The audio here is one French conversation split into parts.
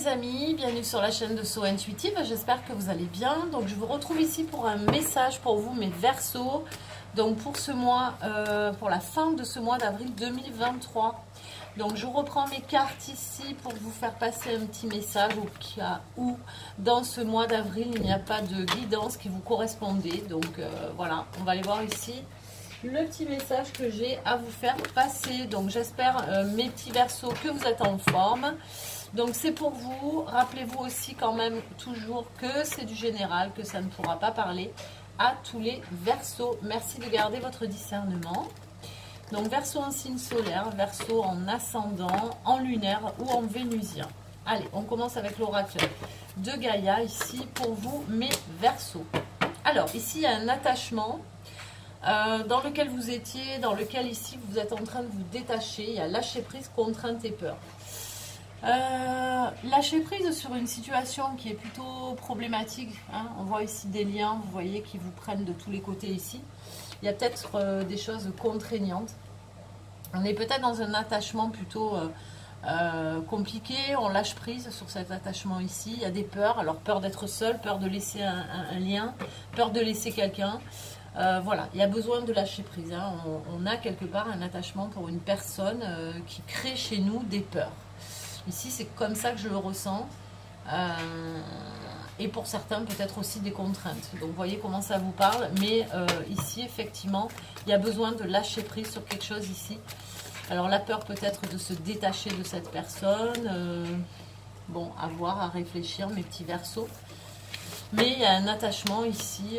Les amis, bienvenue sur la chaîne de So Intuitive, j'espère que vous allez bien. Donc je vous retrouve ici pour un message pour vous mes Verseaux. Donc pour ce mois, pour la fin de ce mois d'avril 2023. Donc je reprends mes cartes ici pour vous faire passer un petit message au cas où dans ce mois d'avril il n'y a pas de guidance qui vous correspondait. Donc voilà, on va aller voir ici le petit message que j'ai à vous faire passer. Donc j'espère mes petits Verseaux que vous êtes en forme. Donc c'est pour vous, rappelez-vous aussi quand même toujours que c'est du général, que ça ne pourra pas parler à tous les Verseaux. Merci de garder votre discernement. Donc Verseau en signe solaire, Verseau en ascendant, en lunaire ou en vénusien. Allez, on commence avec l'oracle de Gaïa ici pour vous mes Verseaux. Alors ici il y a un attachement dans lequel vous étiez, dans lequel ici vous êtes en train de vous détacher. Il y a lâcher prise, contrainte et peur. Lâcher prise sur une situation qui est plutôt problématique, hein. On voit ici des liens, vous voyez, qui vous prennent de tous les côtés ici. Il y a peut-être des choses contraignantes. On est peut-être dans un attachement plutôt compliqué, on lâche prise sur cet attachement ici. Il y a des peurs, alors peur d'être seul, peur de laisser un lien, peur de laisser quelqu'un. Voilà, il y a besoin de lâcher prise, hein. On a quelque part un attachement pour une personne qui crée chez nous des peurs. Ici, c'est comme ça que je le ressens. Et pour certains, peut-être aussi des contraintes. Donc, vous voyez comment ça vous parle. Mais ici, effectivement, il y a besoin de lâcher prise sur quelque chose ici. Alors, la peur peut-être de se détacher de cette personne. Bon, à voir, à réfléchir, mes petits Verseaux. Mais il y a un attachement ici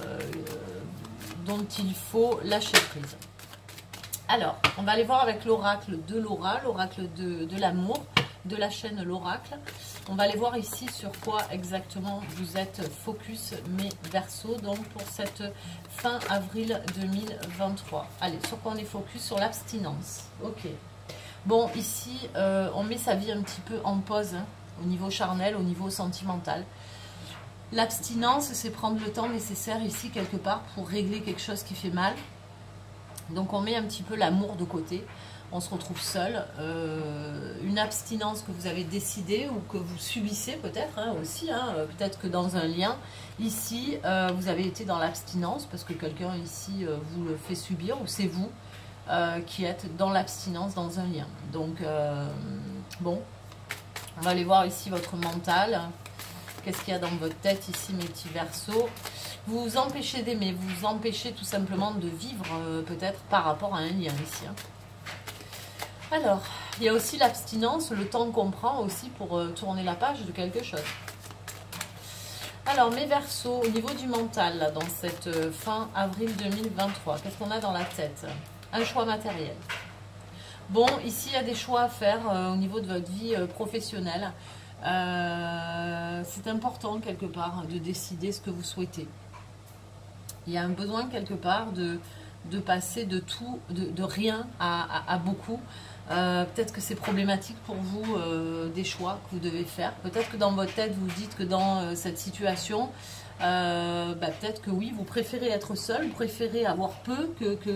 dont il faut lâcher prise. Alors, on va aller voir avec l'oracle de Laura, l'oracle de l'amour, de la chaîne l'oracle. On va aller voir ici sur quoi exactement vous êtes focus mes Verseaux, donc pour cette fin avril 2023. Allez, sur quoi on est focus? Sur l'abstinence. Ok. Bon, ici, on met sa vie un petit peu en pause, hein, au niveau charnel, au niveau sentimental. L'abstinence, c'est prendre le temps nécessaire ici, quelque part, pour régler quelque chose qui fait mal. Donc, on met un petit peu l'amour de côté. On se retrouve seul. Une abstinence que vous avez décidé ou que vous subissez peut-être hein, aussi. Hein, peut-être que dans un lien, ici, vous avez été dans l'abstinence parce que quelqu'un ici vous le fait subir ou c'est vous qui êtes dans l'abstinence dans un lien. Donc, bon, on va aller voir ici votre mental. Qu'est-ce qu'il y a dans votre tête ici, mes petits Verseaux? Vous vous empêchez d'aimer, vous vous empêchez tout simplement de vivre peut-être par rapport à un lien ici. Hein. Alors, il y a aussi l'abstinence, le temps qu'on prend aussi pour tourner la page de quelque chose. Alors, mes Verseaux, au niveau du mental, là, dans cette fin avril 2023, qu'est-ce qu'on a dans la tête? Un choix matériel. Bon, ici, il y a des choix à faire au niveau de votre vie professionnelle. C'est important, quelque part, de décider ce que vous souhaitez. Il y a un besoin, quelque part, de passer de tout, de rien à beaucoup. Peut-être que c'est problématique pour vous des choix que vous devez faire. Peut-être que dans votre tête, vous dites que dans cette situation, peut-être que oui, vous préférez être seul, vous préférez avoir peu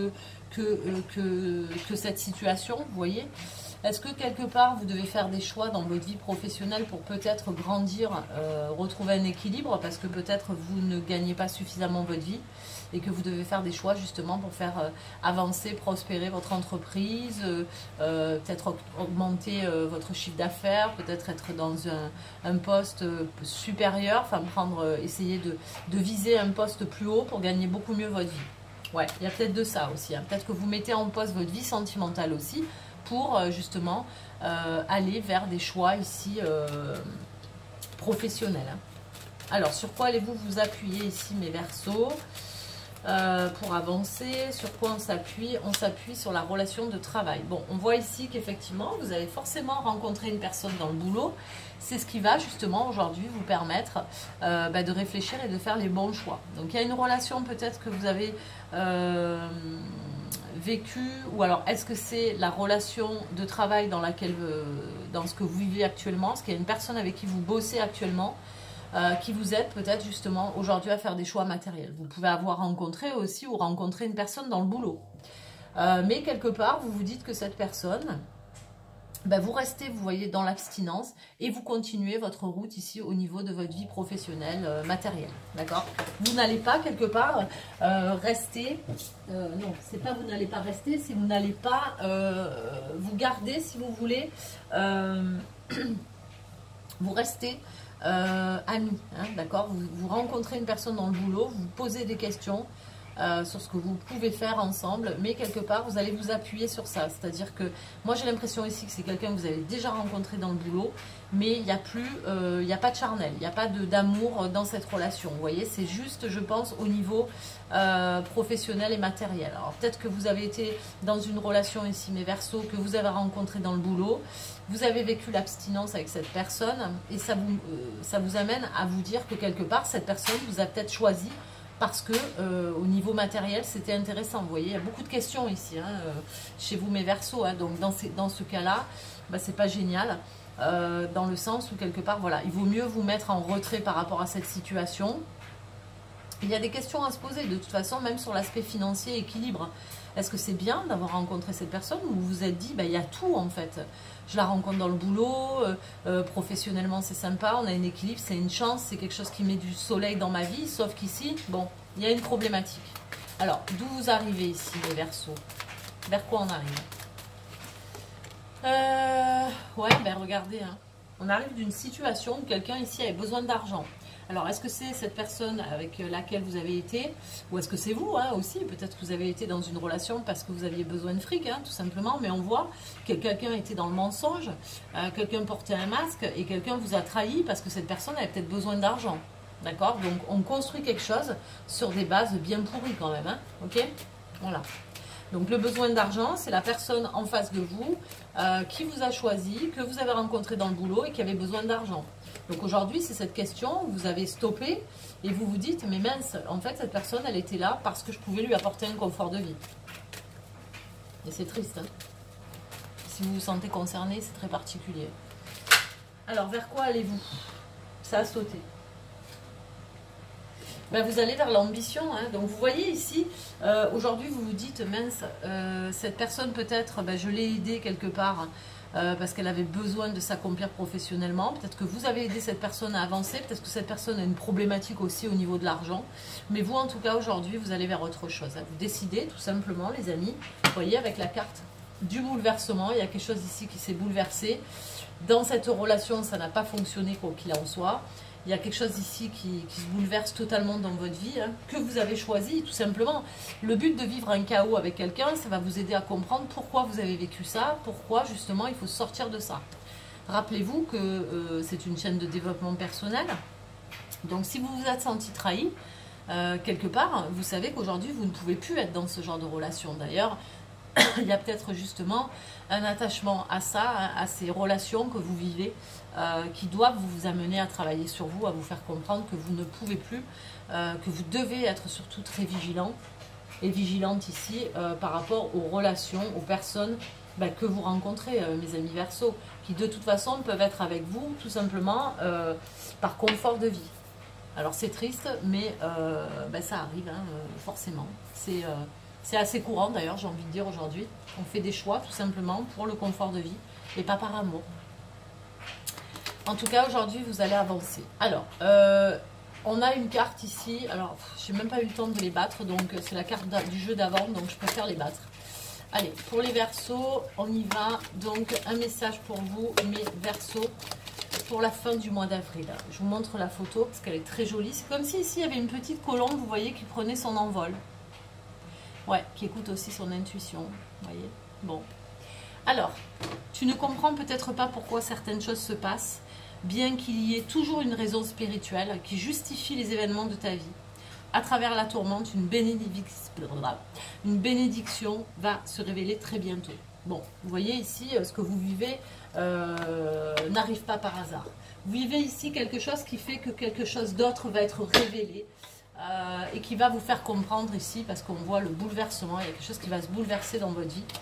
que cette situation, vous voyez. Est-ce que quelque part, vous devez faire des choix dans votre vie professionnelle pour peut-être grandir, retrouver un équilibre parce que peut-être vous ne gagnez pas suffisamment votre vie et que vous devez faire des choix justement pour faire avancer, prospérer votre entreprise, peut-être augmenter votre chiffre d'affaires, peut-être être dans un poste supérieur, enfin essayer de viser un poste plus haut pour gagner beaucoup mieux votre vie. Ouais, il y a peut-être de ça aussi. Hein. Peut-être que vous mettez en pause votre vie sentimentale aussi pour justement aller vers des choix ici professionnels. Hein. Alors, sur quoi allez-vous vous appuyer ici, mes Verseaux, pour avancer? Sur quoi on s'appuie? On s'appuie sur la relation de travail. Bon, on voit ici qu'effectivement, vous allez forcément rencontrer une personne dans le boulot. C'est ce qui va justement aujourd'hui vous permettre de réfléchir et de faire les bons choix. Donc, il y a une relation peut-être que vous avez vécu, ou alors est-ce que c'est la relation de travail dans ce que vous vivez actuellement? Est-ce qu'il y a une personne avec qui vous bossez actuellement qui vous aide peut-être justement aujourd'hui à faire des choix matériels? Vous pouvez avoir rencontré aussi ou rencontré une personne dans le boulot. Mais quelque part, vous vous dites que cette personne, ben vous restez, vous voyez, dans l'abstinence et vous continuez votre route ici au niveau de votre vie professionnelle, matérielle, d'accord? Vous n'allez pas quelque part rester, non, c'est pas vous n'allez pas rester, c'est vous n'allez pas vous garder, si vous voulez, vous restez amis, hein, d'accord? Vous rencontrez une personne dans le boulot, vous posez des questions, sur ce que vous pouvez faire ensemble, mais quelque part vous allez vous appuyer sur ça, c'est à dire que moi j'ai l'impression ici que c'est quelqu'un que vous avez déjà rencontré dans le boulot, mais il n'y a plus, il n'y a pas de charnel, il n'y a pas d'amour dans cette relation, vous voyez, c'est juste je pense au niveau professionnel et matériel. Alors peut-être que vous avez été dans une relation ici, mes Verseaux, que vous avez rencontré dans le boulot, vous avez vécu l'abstinence avec cette personne et ça vous amène à vous dire que quelque part cette personne vous a peut-être choisi parce que au niveau matériel c'était intéressant, vous voyez, il y a beaucoup de questions ici, hein, chez vous mes Verseaux, hein, donc dans ce cas-là, bah, c'est pas génial, dans le sens où quelque part, voilà, il vaut mieux vous mettre en retrait par rapport à cette situation. Il y a des questions à se poser, de toute façon, même sur l'aspect financier, équilibre. Est-ce que c'est bien d'avoir rencontré cette personne ou vous vous êtes dit, bah, il y a tout en fait. Je la rencontre dans le boulot, professionnellement c'est sympa, on a un équilibre, c'est une chance, c'est quelque chose qui met du soleil dans ma vie, sauf qu'ici, bon, il y a une problématique. Alors, d'où vous arrivez ici, les Verseaux? Vers quoi on arrive? Ouais, ben regardez, hein. On arrive d'une situation où quelqu'un ici avait besoin d'argent. Alors, est-ce que c'est cette personne avec laquelle vous avez été, ou est-ce que c'est vous, hein, aussi? Peut-être que vous avez été dans une relation parce que vous aviez besoin de fric, hein, tout simplement, mais on voit que quelqu'un était dans le mensonge, quelqu'un portait un masque, et quelqu'un vous a trahi parce que cette personne avait peut-être besoin d'argent. D'accord? Donc, on construit quelque chose sur des bases bien pourries quand même, hein, ok? Voilà. Donc le besoin d'argent, c'est la personne en face de vous qui vous a choisi, que vous avez rencontré dans le boulot et qui avait besoin d'argent. Donc aujourd'hui, c'est cette question, vous avez stoppé et vous vous dites, mais mince, en fait, cette personne, elle était là parce que je pouvais lui apporter un confort de vie. Et c'est triste, hein. Si vous vous sentez concerné, c'est très particulier. Alors, vers quoi allez-vous? Ça a sauté. Ben, vous allez vers l'ambition, hein. Donc vous voyez ici, aujourd'hui vous vous dites, mince, cette personne peut-être, ben, je l'ai aidée quelque part parce qu'elle avait besoin de s'accomplir professionnellement, peut-être que vous avez aidé cette personne à avancer, peut-être que cette personne a une problématique aussi au niveau de l'argent, mais vous en tout cas aujourd'hui vous allez vers autre chose, hein. Vous décidez tout simplement les amis, vous voyez avec la carte du bouleversement, il y a quelque chose ici qui s'est bouleversé, dans cette relation ça n'a pas fonctionné quoi qu'il en soit. Il y a quelque chose ici qui se bouleverse totalement dans votre vie, hein, que vous avez choisi, tout simplement. Le but de vivre un chaos avec quelqu'un, ça va vous aider à comprendre pourquoi vous avez vécu ça, pourquoi justement il faut sortir de ça. Rappelez-vous que c'est une chaîne de développement personnel. Donc si vous vous êtes senti trahi, quelque part, vous savez qu'aujourd'hui vous ne pouvez plus être dans ce genre de relation. D'ailleurs, il y a peut-être justement un attachement à ça, à ces relations que vous vivez, qui doivent vous amener à travailler sur vous, à vous faire comprendre que vous ne pouvez plus, que vous devez être surtout très vigilant et vigilante ici par rapport aux relations, aux personnes que vous rencontrez, mes amis Verseaux, qui de toute façon peuvent être avec vous tout simplement par confort de vie. Alors c'est triste, mais ça arrive, hein, forcément. C'est assez courant d'ailleurs, j'ai envie de dire aujourd'hui. On fait des choix tout simplement pour le confort de vie et pas par amour. En tout cas, aujourd'hui, vous allez avancer. Alors, on a une carte ici. Alors, j'ai même pas eu le temps de les battre, donc c'est la carte du jeu d'avant, donc je préfère les battre. Allez, pour les Verseaux, on y va. Donc, un message pour vous, mes Verseaux, pour la fin du mois d'avril. Je vous montre la photo parce qu'elle est très jolie. C'est comme si ici, il y avait une petite colombe, vous voyez, qui prenait son envol. Ouais, qui écoute aussi son intuition, vous voyez. Bon. Alors, tu ne comprends peut-être pas pourquoi certaines choses se passent, bien qu'il y ait toujours une raison spirituelle qui justifie les événements de ta vie. À travers la tourmente, une bénédiction va se révéler très bientôt. Bon, vous voyez ici, ce que vous vivez n'arrive pas par hasard. Vous vivez ici quelque chose qui fait que quelque chose d'autre va être révélé. Et qui va vous faire comprendre ici, parce qu'on voit le bouleversement, il y a quelque chose qui va se bouleverser dans votre vie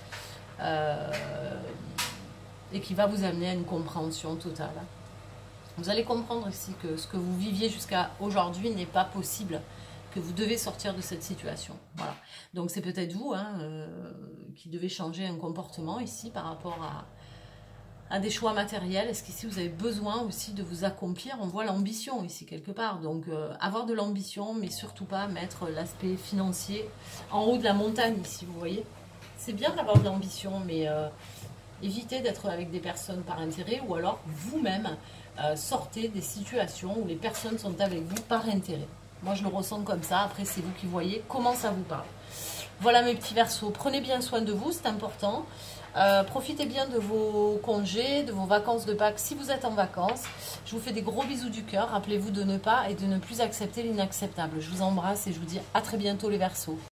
et qui va vous amener à une compréhension totale. Vous allez comprendre ici que ce que vous viviez jusqu'à aujourd'hui n'est pas possible, que vous devez sortir de cette situation. Voilà. Donc c'est peut-être vous, hein, qui devez changer un comportement ici par rapport à des choix matériels? Est-ce qu'ici vous avez besoin aussi de vous accomplir? On voit l'ambition ici quelque part, donc avoir de l'ambition, mais surtout pas mettre l'aspect financier en haut de la montagne ici, vous voyez. C'est bien d'avoir de l'ambition, mais évitez d'être avec des personnes par intérêt, ou alors vous-même sortez des situations où les personnes sont avec vous par intérêt. Moi je le ressens comme ça, après c'est vous qui voyez comment ça vous parle. Voilà mes petits Verseaux, prenez bien soin de vous, c'est important. Profitez bien de vos congés, de vos vacances de Pâques si vous êtes en vacances. Je vous fais des gros bisous du cœur. Rappelez-vous de ne pas et de ne plus accepter l'inacceptable. Je vous embrasse et je vous dis à très bientôt les Verseaux.